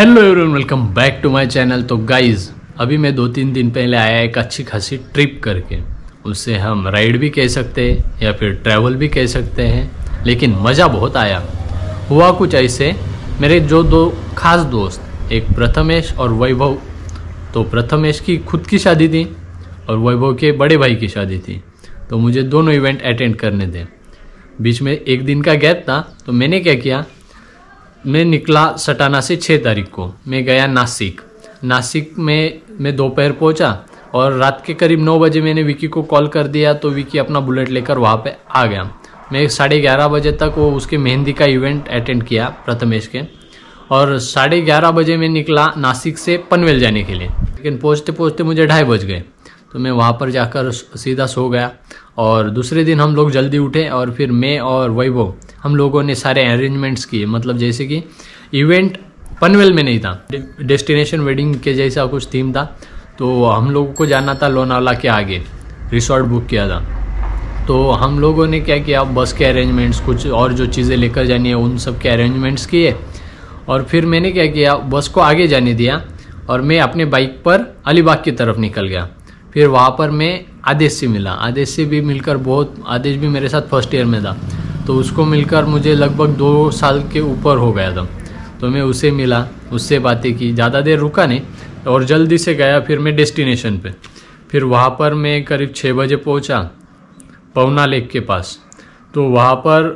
Hello everyone, welcome back to my channel. तो guys अभी मैं 2-3 दिन पहले आया एक अच्छी खासी ट्रिप करके। उससे हम राइड भी कह सकते हैं या फिर ट्रैवल भी कह सकते हैं, लेकिन मज़ा बहुत आया। हुआ कुछ ऐसे, मेरे जो दो खास दोस्त, एक प्रथमेश और वैभव। तो प्रथमेश की खुद की शादी थी और वैभव के बड़े भाई की शादी थी, तो मुझे दोनों इवेंट अटेंड करने थे। बीच में एक दिन का गैप था, तो मैंने क्या किया, मैं निकला सटाना से 6 तारीख को। मैं गया नासिक में मैं दोपहर पहुंचा और रात के करीब 9 बजे मैंने विकी को कॉल कर दिया, तो विकी अपना बुलेट लेकर वहाँ पे आ गया। मैं 11:30 बजे तक वो उसके मेहंदी का इवेंट अटेंड किया प्रथमेश के, और 11:30 बजे मैं निकला नासिक से पनवेल जाने के लिए। लेकिन पहुँचते पहुँचते मुझे 2:30 बज गए, तो मैं वहाँ पर जाकर सीधा सो गया। और दूसरे दिन हम लोग जल्दी उठे और फिर मैं और वैभव हम लोगों ने सारे अरेंजमेंट्स किए। मतलब जैसे कि इवेंट पनवेल में नहीं था, डेस्टिनेशन वेडिंग के जैसा कुछ थीम था, तो हम लोगों को जाना था लोनावाला के आगे, रिसोर्ट बुक किया था। तो हम लोगों ने क्या किया, बस के अरेंजमेंट्स, कुछ और जो चीज़ें लेकर जानी है उन सब के अरेंजमेंट्स किए। और फिर मैंने क्या किया, बस को आगे जाने दिया और मैं अपने बाइक पर अलीबाग की तरफ निकल गया। फिर वहाँ पर मैं आदेश से मिला, आदेश से भी मिलकर आदेश भी मेरे साथ फर्स्ट ईयर में था, तो उसको मिलकर मुझे लगभग 2 साल के ऊपर हो गया था। तो मैं उससे मिला, उससे बातें की, ज़्यादा देर रुका नहीं और जल्दी से गया फिर मैं डेस्टिनेशन पे। फिर वहाँ पर मैं करीब 6 बजे पहुँचा पवना लेक के पास। तो वहाँ पर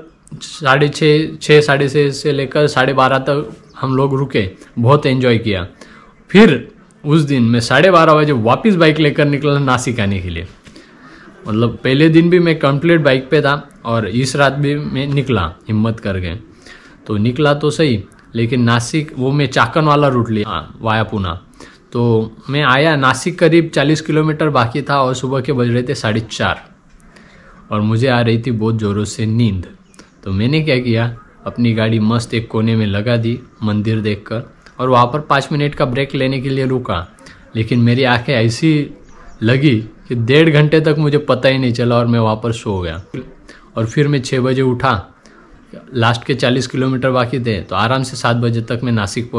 6:30 से लेकर 12:30 तक हम लोग रुके, बहुत एंजॉय किया। फिर उस दिन मैं 12:30 बजे वापस बाइक लेकर निकला नासिक आने के लिए। मतलब पहले दिन भी मैं कंप्लीट बाइक पे था और इस रात भी मैं निकला हिम्मत करके। तो निकला तो सही, लेकिन नासिक वो मैं चाकन वाला रूट लिया वाया पुणे। तो मैं आया नासिक करीब 40 किलोमीटर बाकी था और सुबह के बज रहे थे 4:30 और मुझे आ रही थी बहुत ज़ोरों से नींद। तो मैंने क्या किया, अपनी गाड़ी मस्त एक कोने में लगा दी मंदिर देखकर, और वहाँ पर 5 मिनट का ब्रेक लेने के लिए रुका। लेकिन मेरी आंखें ऐसी लगी कि 1.5 घंटे तक मुझे पता ही नहीं चला और मैं वहाँ पर सो गया। और फिर मैं 6 बजे उठा, लास्ट के 40 किलोमीटर बाकी थे, तो आराम से 7 बजे तक मैं नासिक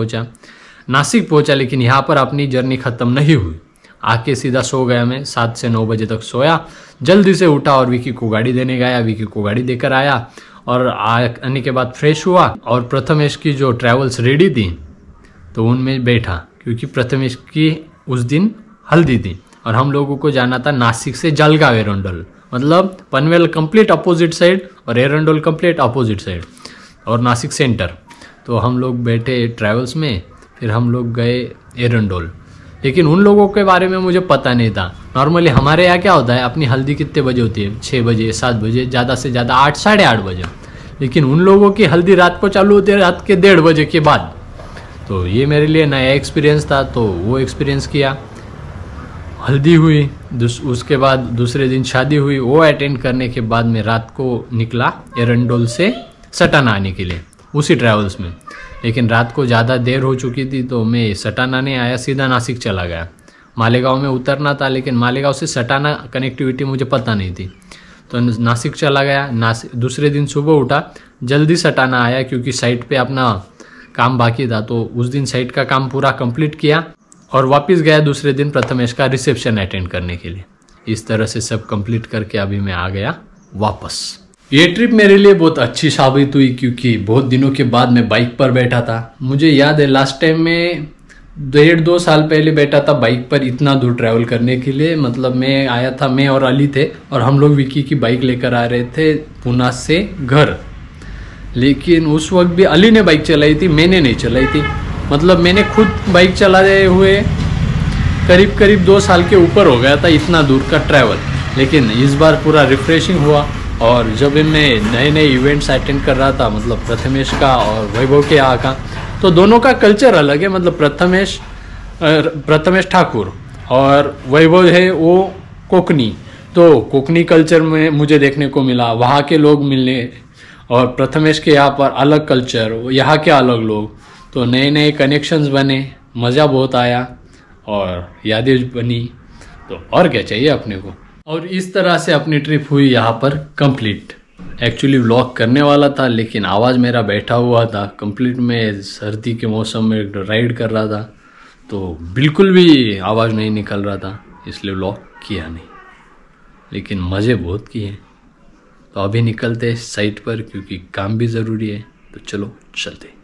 पहुँचा। लेकिन यहाँ पर अपनी जर्नी ख़त्म नहीं हुई, आके सीधा सो गया। मैं 7 से 9 बजे तक सोया, जल्दी से उठा और विकी को गाड़ी देने गया, विकी को गाड़ी देकर आया और आने के बाद फ्रेश हुआ और प्रथमेश की जो ट्रैवल्स रेडी थी तो उनमें बैठा, क्योंकि प्रथमेश की उस दिन हल्दी थी और हम लोगों को जाना था नासिक से जलगांव एरंडोल। मतलब पनवेल कंप्लीट अपोजिट साइड और एरंडोल कंप्लीट अपोजिट साइड और नासिक सेंटर। तो हम लोग बैठे ट्रैवल्स में, फिर हम लोग गए एरंडोल। लेकिन उन लोगों के बारे में मुझे पता नहीं था। नॉर्मली हमारे यहाँ क्या होता है, अपनी हल्दी कितने बजे होती है, 6 बजे 7 बजे, ज़्यादा से ज़्यादा 8 साढ़े 8 बजे। लेकिन उन लोगों की हल्दी रात को चालू होती है, रात के 1:30 बजे के बाद। तो ये मेरे लिए नया एक्सपीरियंस था, तो वो एक्सपीरियंस किया। हल्दी हुई, उसके बाद दूसरे दिन शादी हुई। वो अटेंड करने के बाद मैं रात को निकला एरंडोल से सटाना आने के लिए उसी ट्रैवल्स में। लेकिन रात को ज़्यादा देर हो चुकी थी, तो मैं सटाना नहीं आया, सीधा नासिक चला गया। मालेगांव में उतरना था, लेकिन मालेगांव से सटाना कनेक्टिविटी मुझे पता नहीं थी, तो नासिक चला गया। दूसरे दिन सुबह उठा, जल्दी सटाना आया क्योंकि साइट पे अपना काम बाकी था, तो उस दिन साइट का काम पूरा कंप्लीट किया और वापस गया दूसरे दिन प्रथमेश का रिसेप्शन अटेंड करने के लिए। इस तरह से सब कंप्लीट करके अभी मैं आ गया वापस। ये ट्रिप मेरे लिए बहुत अच्छी साबित हुई, क्योंकि बहुत दिनों के बाद मैं बाइक पर बैठा था। मुझे याद है लास्ट टाइम में 1.5-2 साल पहले बैठा था बाइक पर इतना दूर ट्रैवल करने के लिए। मतलब मैं आया था, मैं और अली थे और हम लोग विकी की बाइक लेकर आ रहे थे पुणे से घर। लेकिन उस वक्त भी अली ने बाइक चलाई थी, मैंने नहीं चलाई थी। मतलब मैंने खुद बाइक चलाए हुए करीब 2 साल के ऊपर हो गया था, इतना दूर का ट्रैवल। लेकिन इस बार पूरा रिफ्रेशिंग हुआ। और जब मैं नए इवेंट्स अटेंड कर रहा था, मतलब प्रथमेश का और वैभव के यहाँ का, तो दोनों का कल्चर अलग है। मतलब प्रथमेश ठाकुर और वैभव है वो कोकनी, तो कोकनी कल्चर में मुझे देखने को मिला, वहाँ के लोग मिलने। और प्रथमेश के यहाँ पर अलग कल्चर, यहाँ के अलग लोग, तो नए कनेक्शंस बने, मज़ा बहुत आया और यादें बनी। तो और क्या चाहिए अपने को। और इस तरह से अपनी ट्रिप हुई यहाँ पर कंप्लीट। एक्चुअली व्लॉग करने वाला था, लेकिन आवाज़ मेरा बैठा हुआ था कंप्लीट। में सर्दी के मौसम में राइड कर रहा था, तो बिल्कुल भी आवाज़ नहीं निकल रहा था, इसलिए व्लॉग किया नहीं। लेकिन मज़े बहुत किए। तो अभी निकलते हैं साइट पर, क्योंकि काम भी ज़रूरी है। तो चलो चलते।